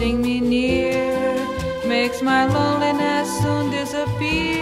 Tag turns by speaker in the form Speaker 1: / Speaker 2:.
Speaker 1: holding me near makes my loneliness soon disappear.